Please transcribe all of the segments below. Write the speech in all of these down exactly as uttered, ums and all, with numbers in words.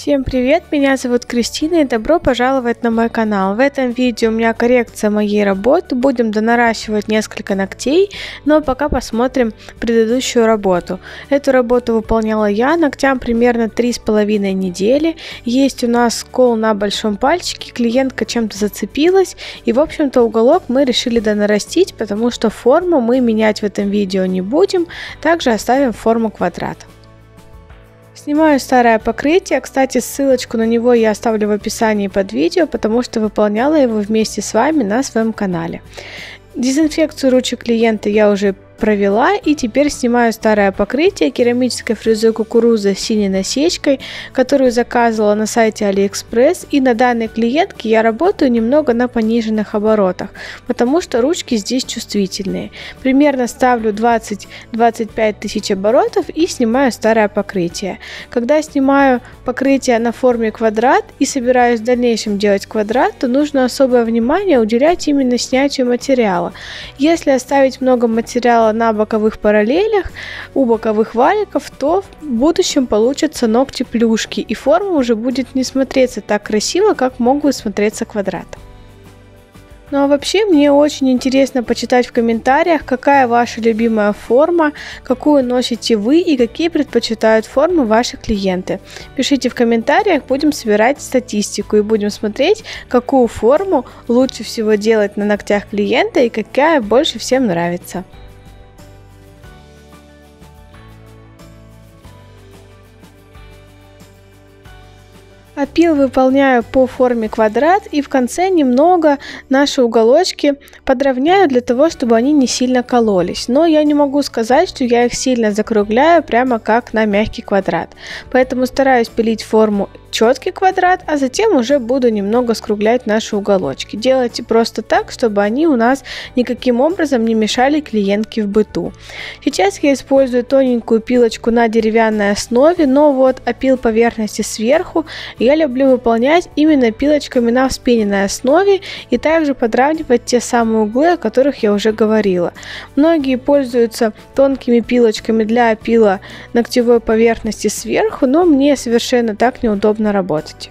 Всем привет, меня зовут Кристина и добро пожаловать на мой канал. В этом видео у меня коррекция моей работы, будем донаращивать несколько ногтей, но пока посмотрим предыдущую работу. Эту работу выполняла я, ногтям примерно три с половиной недели. Есть у нас скол на большом пальчике, клиентка чем-то зацепилась и в общем-то уголок мы решили донарастить, потому что форму мы менять в этом видео не будем, также оставим форму квадрат. Снимаю старое покрытие, кстати, ссылочку на него я оставлю в описании под видео, потому что выполняла его вместе с вами на своем канале. Дезинфекцию ручек клиента я уже провела и теперь снимаю старое покрытие керамической фрезой кукуруза с синей насечкой, которую заказывала на сайте Алиэкспресс, и на данной клиентке я работаю немного на пониженных оборотах, потому что ручки здесь чувствительные. Примерно ставлю двадцать-двадцать пять тысяч оборотов и снимаю старое покрытие. Когда снимаю покрытие на форме квадрат и собираюсь в дальнейшем делать квадрат, то нужно особое внимание уделять именно снятию материала. Если оставить много материала на боковых параллелях, у боковых валиков, то в будущем получатся ногти плюшки и форма уже будет не смотреться так красиво, как могут смотреться квадраты. Ну а вообще мне очень интересно почитать в комментариях, какая ваша любимая форма, какую носите вы и какие предпочитают формы ваши клиенты. Пишите в комментариях, будем собирать статистику и будем смотреть, какую форму лучше всего делать на ногтях клиента и какая больше всем нравится. Опил выполняю по форме квадрат и в конце немного наши уголочки подровняю для того, чтобы они не сильно кололись. Но я не могу сказать, что я их сильно закругляю прямо как на мягкий квадрат. Поэтому стараюсь пилить форму четкий квадрат, а затем уже буду немного скруглять наши уголочки. Делайте просто так, чтобы они у нас никаким образом не мешали клиентке в быту. Сейчас я использую тоненькую пилочку на деревянной основе, но вот опил поверхности сверху я люблю выполнять именно пилочками на вспененной основе и также подравнивать те самые углы, о которых я уже говорила. Многие пользуются тонкими пилочками для опила ногтевой поверхности сверху, но мне совершенно так неудобно работать.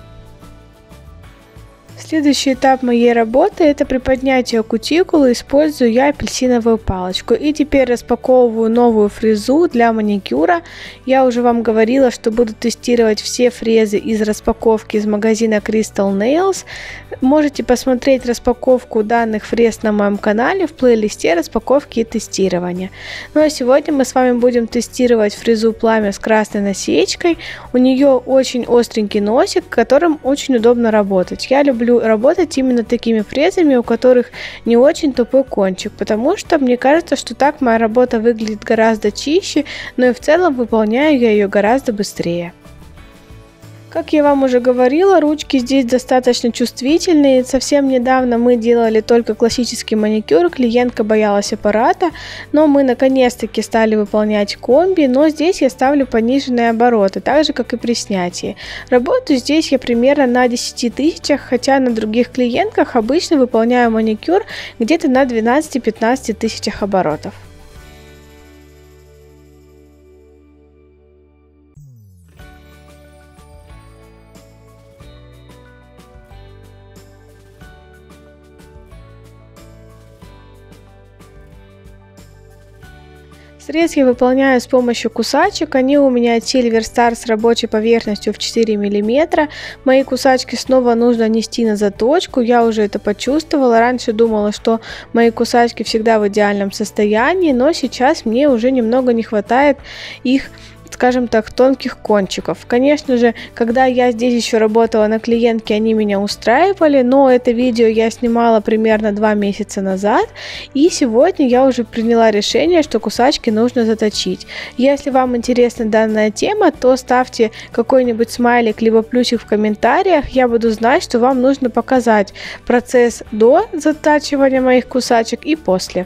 Следующий этап моей работы — это при поднятии кутикулы использую я апельсиновую палочку. И теперь распаковываю новую фрезу для маникюра. Я уже вам говорила, что буду тестировать все фрезы из распаковки из магазина Crystal Nails. Можете посмотреть распаковку данных фрез на моем канале в плейлисте распаковки и тестирования. Ну а сегодня мы с вами будем тестировать фрезу Пламя с красной насечкой. У нее очень остренький носик, которым очень удобно работать. Я люблю работать именно такими фрезами, у которых не очень тупой кончик, потому что мне кажется, что так моя работа выглядит гораздо чище, но и в целом выполняю я ее гораздо быстрее. Как я вам уже говорила, ручки здесь достаточно чувствительные. Совсем недавно мы делали только классический маникюр, клиентка боялась аппарата, но мы наконец-таки стали выполнять комби, но здесь я ставлю пониженные обороты, так же как и при снятии. Работаю здесь я примерно на десяти тысячах, хотя на других клиентках обычно выполняю маникюр где-то на двенадцати-пятнадцати тысячах оборотов. Срез я выполняю с помощью кусачек, они у меня от Silver Star с рабочей поверхностью в четыре миллиметра. Мои кусачки снова нужно нести на заточку, я уже это почувствовала. Раньше думала, что мои кусачки всегда в идеальном состоянии, но сейчас мне уже немного не хватает их, скажем так, тонких кончиков. Конечно же, когда я здесь еще работала на клиентке, они меня устраивали, но это видео я снимала примерно два месяца назад, и сегодня я уже приняла решение, что кусачки нужно заточить. Если вам интересна данная тема, то ставьте какой-нибудь смайлик либо плюсик в комментариях, я буду знать, что вам нужно показать процесс до затачивания моих кусачек и после.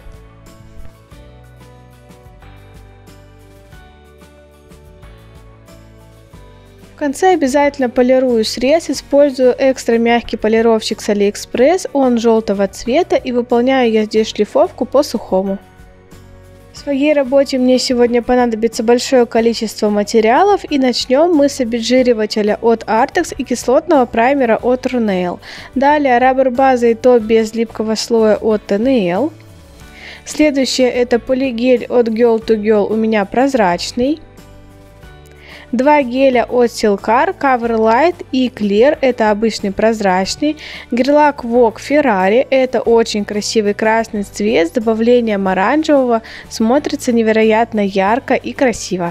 В конце обязательно полирую срез, использую экстра мягкий полировщик с Алиэкспресс, он желтого цвета, и выполняю я здесь шлифовку по сухому. В моей работе мне сегодня понадобится большое количество материалов, и начнем мы с обезжиривателя от Artex и кислотного праймера от Runail. Далее раббер база и топ без липкого слоя от Т Н Л. Следующее это полигель от Girl to Girl, у меня прозрачный. Два геля от Silkar, Cover Light и Clear, это обычный прозрачный. Герлак Vogue Ferrari, это очень красивый красный цвет с добавлением оранжевого, смотрится невероятно ярко и красиво.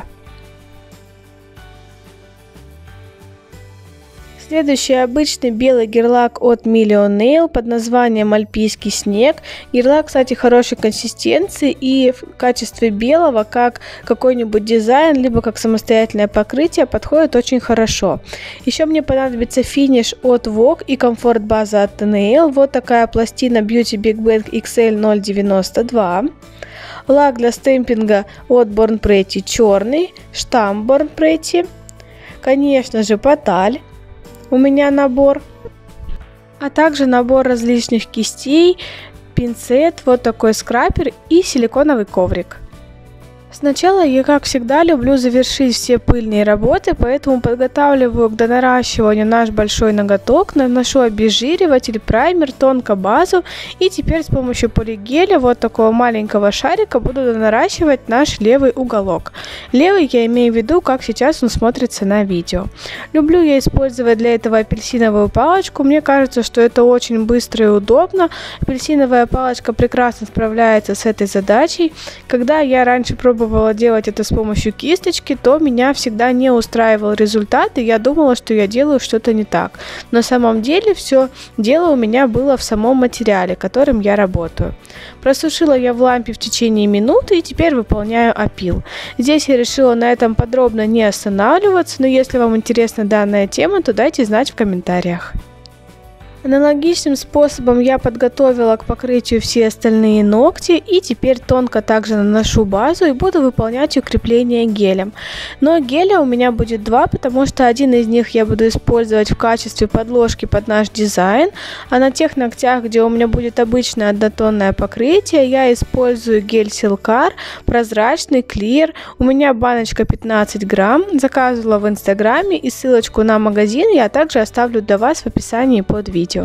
Следующий обычный белый герлак от Million Nail под названием Альпийский снег. Герлак, кстати, хорошей консистенции и в качестве белого, как какой-нибудь дизайн, либо как самостоятельное покрытие, подходит очень хорошо. Еще мне понадобится финиш от Vogue и комфорт база от Т Н Л. Вот такая пластина Beauty Big Bang икс эль ноль девяносто два. Лак для стемпинга от Born Pretty черный, штамп Born Pretty. Конечно же, Поталь. У меня набор, а также набор различных кистей, пинцет, вот такой скрапер и силиконовый коврик. Сначала я, как всегда, люблю завершить все пыльные работы, поэтому подготавливаю к донаращиванию наш большой ноготок, наношу обезжириватель, праймер, тонко базу, и теперь с помощью полигеля, вот такого маленького шарика, буду донаращивать наш левый уголок. Левый я имею в виду, как сейчас он смотрится на видео. Люблю я использовать для этого апельсиновую палочку, мне кажется, что это очень быстро и удобно. Апельсиновая палочка прекрасно справляется с этой задачей. Когда я раньше пробовала делать это с помощью кисточки, то меня всегда не устраивал результат, и я думала, что я делаю что-то не так. На самом деле все дело у меня было в самом материале, которым я работаю. Просушила я в лампе в течение минуты и теперь выполняю опил. Здесь я решила на этом подробно не останавливаться, но если вам интересна данная тема, то дайте знать в комментариях. Аналогичным способом я подготовила к покрытию все остальные ногти, и теперь тонко также наношу базу и буду выполнять укрепление гелем. Но геля у меня будет два, потому что один из них я буду использовать в качестве подложки под наш дизайн, а на тех ногтях, где у меня будет обычное однотонное покрытие, я использую гель Silkar, прозрачный, Clear. У меня баночка пятнадцать грамм, заказывала в инстаграме, и ссылочку на магазин я также оставлю для вас в описании под видео.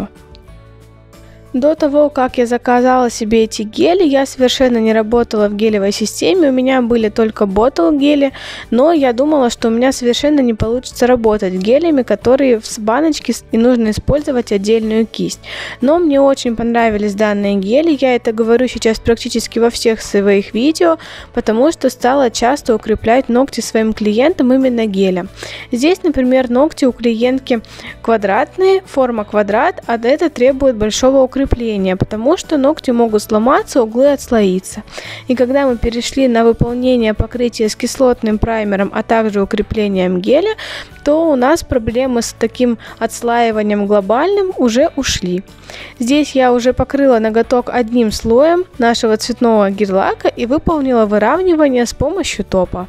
До того, как я заказала себе эти гели, я совершенно не работала в гелевой системе, у меня были только ботл гели, но я думала, что у меня совершенно не получится работать гелями, которые с баночки, и нужно использовать отдельную кисть. Но мне очень понравились данные гели, я это говорю сейчас практически во всех своих видео, потому что стала часто укреплять ногти своим клиентам именно гелем. Здесь, например, ногти у клиентки квадратные, форма квадрат, а это требует большого укрепления. Укрепления, потому что ногти могут сломаться, углы отслоиться. И когда мы перешли на выполнение покрытия с кислотным праймером, а также укреплением геля, то у нас проблемы с таким отслаиванием глобальным уже ушли. Здесь я уже покрыла ноготок одним слоем нашего цветного гель-лака и выполнила выравнивание с помощью топа.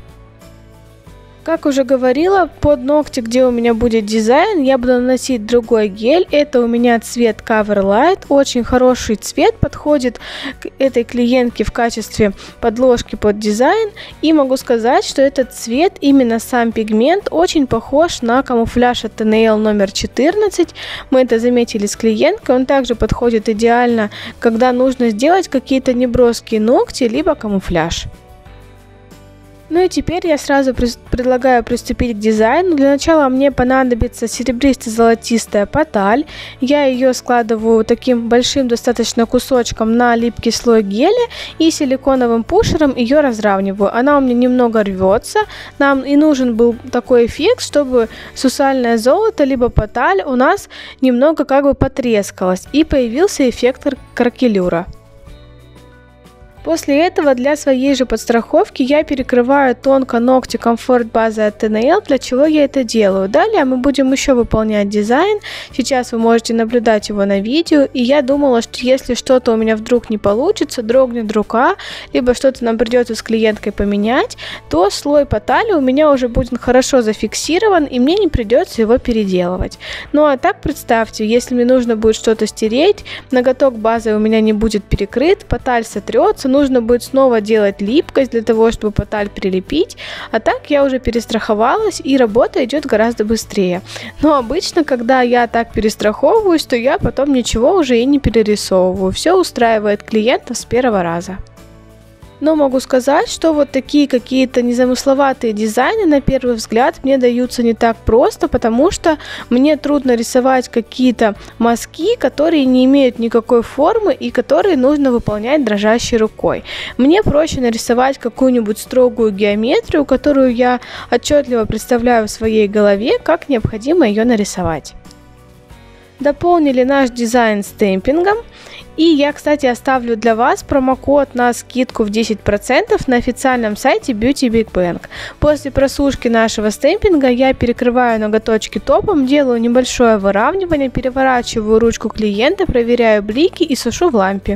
Как уже говорила, под ногти, где у меня будет дизайн, я буду наносить другой гель. Это у меня цвет Cover Light. Очень хороший цвет, подходит к этой клиентке в качестве подложки под дизайн. И могу сказать, что этот цвет, именно сам пигмент, очень похож на камуфляж от Т Н Л номер четырнадцать. Мы это заметили с клиенткой. Он также подходит идеально, когда нужно сделать какие-то неброские ногти, либо камуфляж. Ну и теперь я сразу предлагаю приступить к дизайну. Для начала мне понадобится серебристо-золотистая Поталь. Я ее складываю таким большим достаточно кусочком на липкий слой геля и силиконовым пушером ее разравниваю. Она у меня немного рвется. Нам и нужен был такой эффект, чтобы сусальное золото либо Поталь у нас немного как бы потрескалось и появился эффект кракелюра. После этого для своей же подстраховки я перекрываю тонко ногти комфорт базы от Т Н Л, для чего я это делаю. Далее мы будем еще выполнять дизайн, сейчас вы можете наблюдать его на видео, и я думала, что если что-то у меня вдруг не получится, дрогнет рука, либо что-то нам придется с клиенткой поменять, то слой Потали у меня уже будет хорошо зафиксирован, и мне не придется его переделывать. Ну а так представьте, если мне нужно будет что-то стереть, ноготок базы у меня не будет перекрыт, Поталь сотрется, нужно будет снова делать липкость для того, чтобы поталь прилепить, а так я уже перестраховалась и работа идет гораздо быстрее. Но обычно, когда я так перестраховываюсь, то я потом ничего уже и не перерисовываю, все устраивает клиентов с первого раза. Но могу сказать, что вот такие какие-то незамысловатые дизайны на первый взгляд мне даются не так просто, потому что мне трудно рисовать какие-то мазки, которые не имеют никакой формы и которые нужно выполнять дрожащей рукой. Мне проще нарисовать какую-нибудь строгую геометрию, которую я отчетливо представляю в своей голове, как необходимо ее нарисовать. Дополнили наш дизайн стемпингом. И я, кстати, оставлю для вас промокод на скидку в десять процентов на официальном сайте Beauty Big Bang. После просушки нашего стемпинга я перекрываю ноготочки топом, делаю небольшое выравнивание, переворачиваю ручку клиента, проверяю блики и сушу в лампе.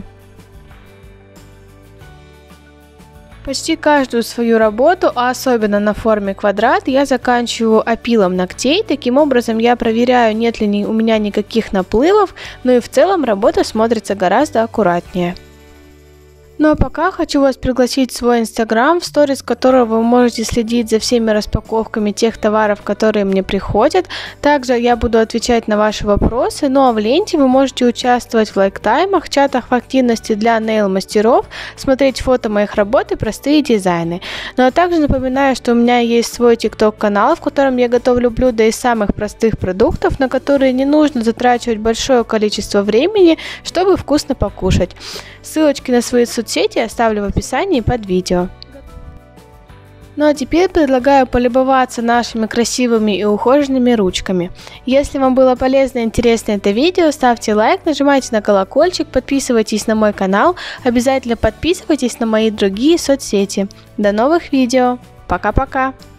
Почти каждую свою работу, а особенно на форме квадрат, я заканчиваю опилом ногтей. Таким образом я проверяю, нет ли у меня никаких наплывов, но и в целом работа смотрится гораздо аккуратнее. Ну а пока хочу вас пригласить в свой инстаграм, в сторис которого вы можете следить за всеми распаковками тех товаров, которые мне приходят. Также я буду отвечать на ваши вопросы, ну а в ленте вы можете участвовать в лайктаймах, чатах в активности для нейл-мастеров, смотреть фото моих работ и простые дизайны. Ну а также напоминаю, что у меня есть свой тикток-канал, в котором я готовлю блюда из самых простых продуктов, на которые не нужно затрачивать большое количество времени, чтобы вкусно покушать. Ссылочки на свои соцсети оставлю в описании под видео. Ну а теперь предлагаю полюбоваться нашими красивыми и ухоженными ручками. Если вам было полезно и интересно это видео, ставьте лайк, нажимайте на колокольчик, подписывайтесь на мой канал, обязательно подписывайтесь на мои другие соцсети. До новых видео. Пока-пока!